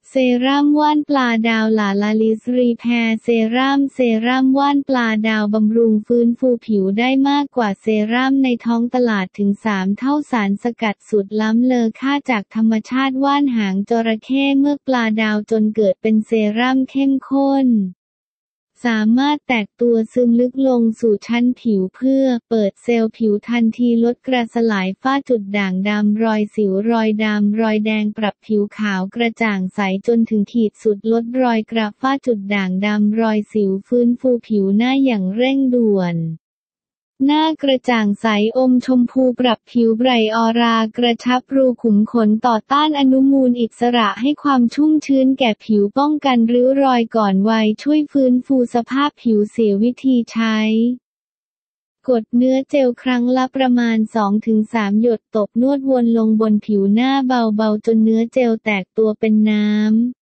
เซรั่มว่านปลาดาวลาลาลิสรีแพร์เซรั่มว่านปลาดาวบำรุงฟื้นฟูผิวได้มากกว่าเซรั่มในท้องตลาดถึง3 เท่าสารสกัดสุดล้ำเลอค่าจากธรรมชาติว่านหางจระเข้เมือกปลาดาวจนเกิดเป็นเซรั่มเข้มข้นสามารถแตกตัวซึมลึกลงสู่ชั้นผิวเพื่อเปิดเซลล์ผิวทันทีลดกระสลายฝ้าจุดด่างดำรอยสิวรอยดำรอยแดงปรับผิวขาวกระจ่างใสจนถึงขีดสุดลดรอยกระฝ้าจุดด่างดำรอยสิวฟื้นฟูผิวหน้าอย่างเร่งด่วนหน้ากระจ่างใสอมชมพูปรับผิวไบรท์ออรากระชับรูขุมขนต่อต้านอนุมูลอิสระให้ความชุ่มชื้นแก่ผิวป้องกันริ้วรอยก่อนวัยช่วยฟื้นฟูสภาพผิวเสียวิธีใช้กดเนื้อเจลครั้งละประมาณ 2-3 หยดตบนวดวนลงบนผิวหน้าเบาๆจนเนื้อเจลแตกตัวเป็นน้ำ